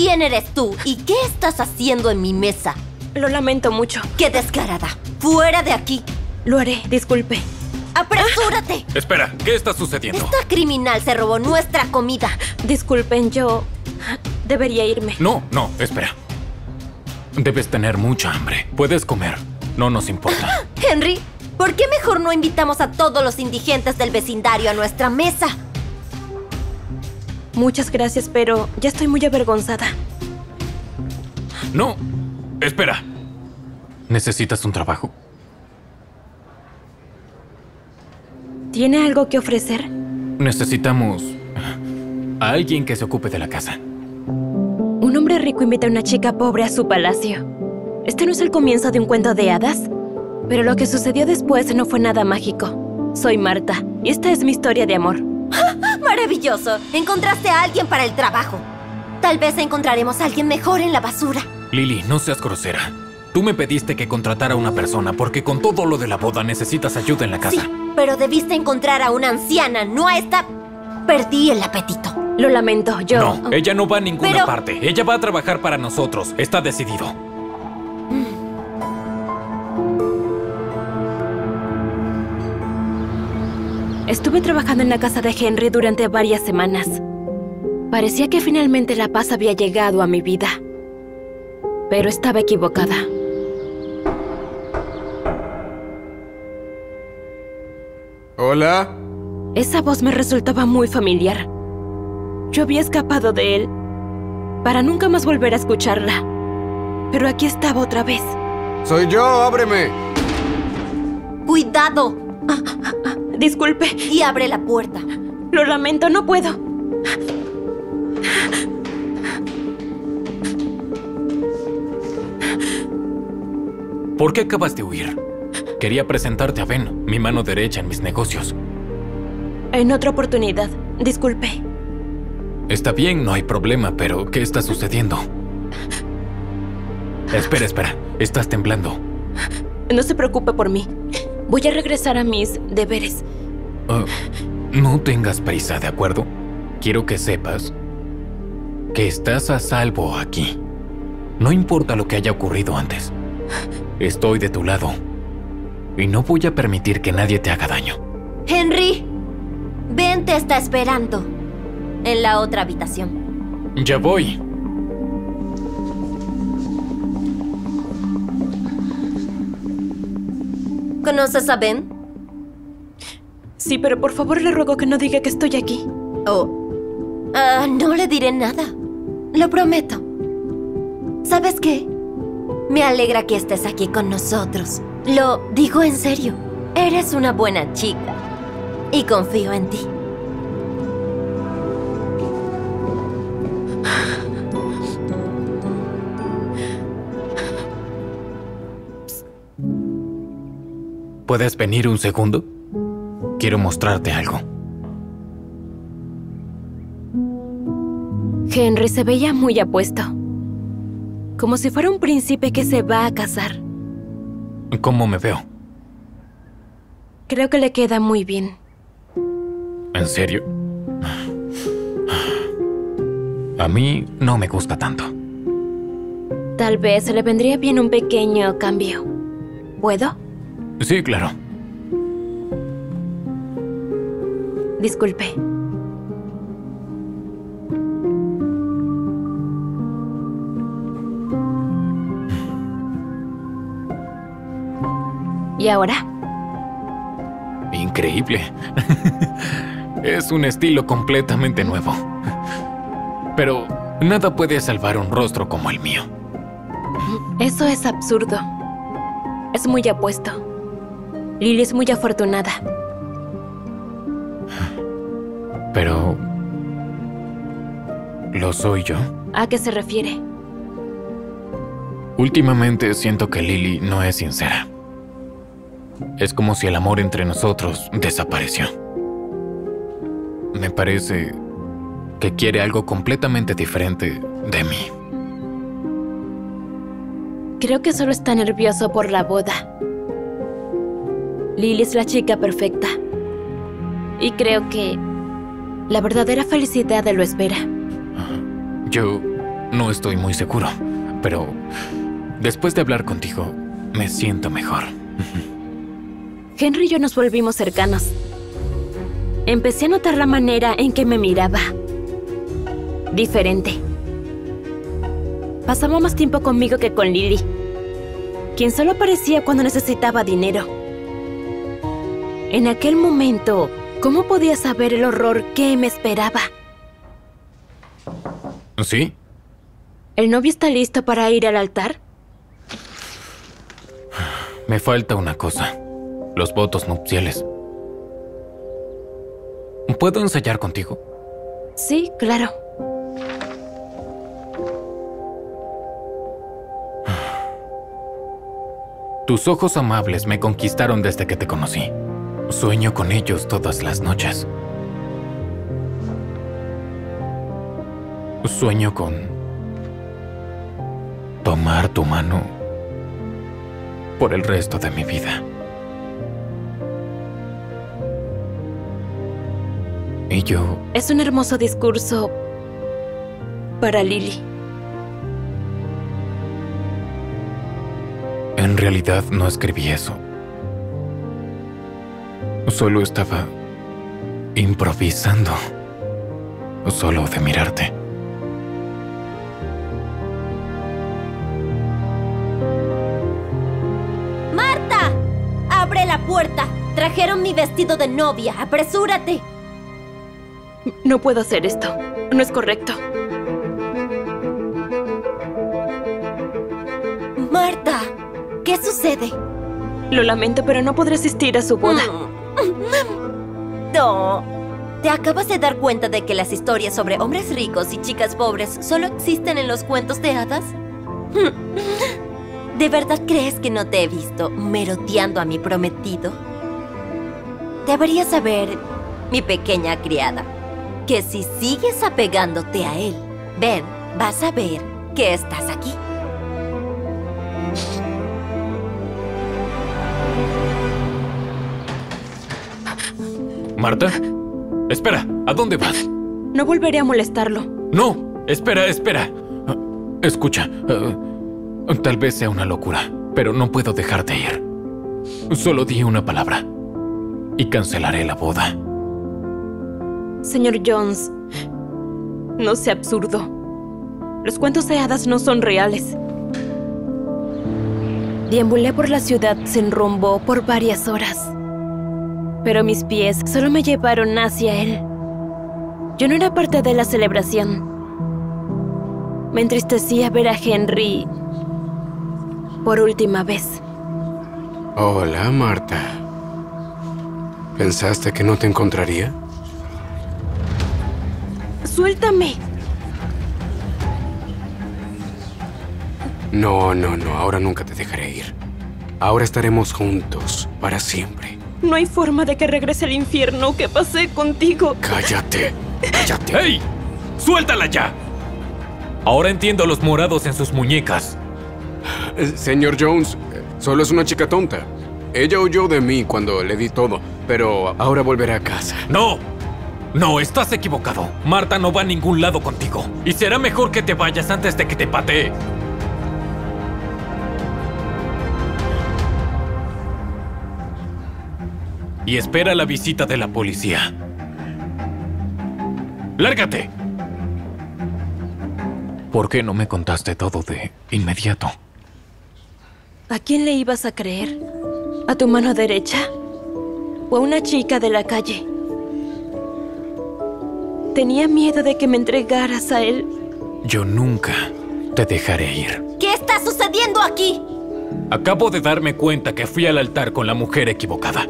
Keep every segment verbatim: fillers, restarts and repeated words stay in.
¿Quién eres tú? ¿Y qué estás haciendo en mi mesa? Lo lamento mucho. ¡Qué descarada! ¡Fuera de aquí! Lo haré, disculpe. ¡Apresúrate! Espera, ¿qué está sucediendo? Esta criminal se robó nuestra comida. Disculpen, yo debería irme. No, no, espera. Debes tener mucha hambre. Puedes comer. No nos importa. Henry, ¿por qué mejor no invitamos a todos los indigentes del vecindario a nuestra mesa? Muchas gracias, pero ya estoy muy avergonzada. No, espera. ¿Necesitas un trabajo? ¿Tiene algo que ofrecer? Necesitamos a alguien que se ocupe de la casa. Un hombre rico invita a una chica pobre a su palacio. Este no es el comienzo de un cuento de hadas, pero lo que sucedió después no fue nada mágico. Soy Marta, y esta es mi historia de amor. ¡Maravilloso! Encontraste a alguien para el trabajo. Tal vez encontraremos a alguien mejor en la basura. Lily, no seas grosera. Tú me pediste que contratara a una persona porque con todo lo de la boda necesitas ayuda en la casa. Sí, pero debiste encontrar a una anciana, no a esta... Perdí el apetito. Lo lamento, yo... No, ella no va a ninguna Pero... parte. Ella va a trabajar para nosotros. Está decidido. Estuve trabajando en la casa de Henry durante varias semanas. Parecía que finalmente la paz había llegado a mi vida. Pero estaba equivocada. ¿Hola? Esa voz me resultaba muy familiar. Yo había escapado de él para nunca más volver a escucharla. Pero aquí estaba otra vez. Soy yo, ábreme. ¡Cuidado! Ah, ah, ah, disculpe. Y abre la puerta. Lo lamento, no puedo. ¿Por qué acabas de huir? Quería presentarte a Ben, mi mano derecha en mis negocios. En otra oportunidad, disculpe. Está bien, no hay problema, pero ¿qué está sucediendo? Espera, espera. Estás temblando. No se preocupe por mí. Voy a regresar a mis deberes. Uh, no tengas prisa, ¿de acuerdo? Quiero que sepas que estás a salvo aquí. No importa lo que haya ocurrido antes. Estoy de tu lado. Y no voy a permitir que nadie te haga daño. Henry, Ben te está esperando en la otra habitación. Ya voy. ¿Conoces a Ben? Sí, pero por favor le ruego que no diga que estoy aquí. Oh, uh, no le diré nada. Lo prometo. ¿Sabes qué? Me alegra que estés aquí con nosotros. Lo digo en serio. Eres una buena chica. Y confío en ti. ¿Puedes venir un segundo? Quiero mostrarte algo. Henry se veía muy apuesto. Como si fuera un príncipe que se va a casar. ¿Cómo me veo? Creo que le queda muy bien. ¿En serio? A mí no me gusta tanto. Tal vez le vendría bien un pequeño cambio. ¿Puedo? Sí, claro. Disculpe. ¿Y ahora? Increíble. Es un estilo completamente nuevo. Pero nada puede salvar un rostro como el mío. Eso es absurdo. Es muy apuesto. Lily es muy afortunada. Pero... ¿lo soy yo? ¿A qué se refiere? Últimamente siento que Lily no es sincera. Es como si el amor entre nosotros desapareció. Me parece que quiere algo completamente diferente de mí. Creo que solo está nervioso por la boda. Lily es la chica perfecta. Y creo que la verdadera felicidad lo espera. Yo no estoy muy seguro, pero después de hablar contigo, me siento mejor. Henry y yo nos volvimos cercanos. Empecé a notar la manera en que me miraba. Diferente. Pasaba más tiempo conmigo que con Lily, quien solo aparecía cuando necesitaba dinero. En aquel momento, ¿cómo podía saber el horror que me esperaba? ¿Sí? ¿El novio está listo para ir al altar? Me falta una cosa. Los votos nupciales. ¿Puedo ensayar contigo? Sí, claro. Tus ojos amables me conquistaron desde que te conocí. Sueño con ellos todas las noches. Sueño con tomar tu mano por el resto de mi vida. Y yo... Es un hermoso discurso para Lily. En realidad no escribí eso. Solo estaba improvisando. Solo de mirarte. ¡Marta! ¡Abre la puerta! Trajeron mi vestido de novia. ¡Apresúrate! No puedo hacer esto. No es correcto. ¡Marta! ¿Qué sucede? Lo lamento, pero no podré asistir a su boda. No. ¿Te acabas de dar cuenta de que las historias sobre hombres ricos y chicas pobres solo existen en los cuentos de hadas? ¿De verdad crees que no te he visto merodeando a mi prometido? Deberías saber, mi pequeña criada, que si sigues apegándote a él, ven, vas a ver que estás aquí. ¿Marta? Espera, ¿a dónde vas? No volveré a molestarlo. No, espera, espera. Escucha, uh, tal vez sea una locura, pero no puedo dejarte ir. Solo di una palabra y cancelaré la boda. Señor Jones, no sea absurdo. Los cuentos de hadas no son reales. Deambulé por la ciudad sin rumbo por varias horas. Pero mis pies solo me llevaron hacia él. Yo no era parte de la celebración. Me entristecía ver a Henry por última vez. Hola, Marta. ¿Pensaste que no te encontraría? ¡Suéltame! No, no, no. Ahora nunca te dejaré ir. Ahora estaremos juntos para siempre. No hay forma de que regrese al infierno que pasé contigo. ¡Cállate! ¡Cállate! ¡Hey! ¡Suéltala ya! Ahora entiendo los morados en sus muñecas. Eh, Señor Jones, eh, solo es una chica tonta. Ella huyó de mí cuando le di todo, pero ahora volverá a casa. ¡No! No, estás equivocado. Marta no va a ningún lado contigo. Y será mejor que te vayas antes de que te patee. Y espera la visita de la policía. ¡Lárgate! ¿Por qué no me contaste todo de inmediato? ¿A quién le ibas a creer? ¿A tu mano derecha? ¿O a una chica de la calle? Tenía miedo de que me entregaras a él. Yo nunca te dejaré ir. ¿Qué está sucediendo aquí? Acabo de darme cuenta que fui al altar con la mujer equivocada.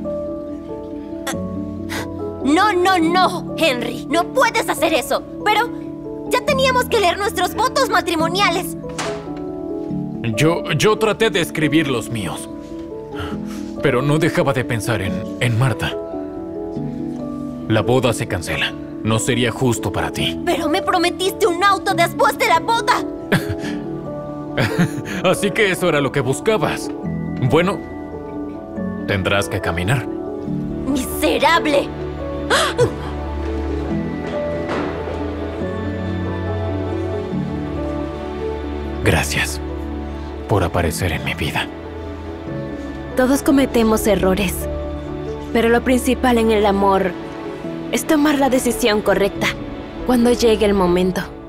No, no, no, Henry. No puedes hacer eso. Pero ya teníamos que leer nuestros votos matrimoniales. Yo, yo traté de escribir los míos. Pero no dejaba de pensar en, en Marta. La boda se cancela. No sería justo para ti. Pero me prometiste un auto después de la boda. Así que eso era lo que buscabas. Bueno, tendrás que caminar. ¡Miserable! Gracias por aparecer en mi vida. Todos cometemos errores, pero lo principal en el amor es tomar la decisión correcta cuando llegue el momento.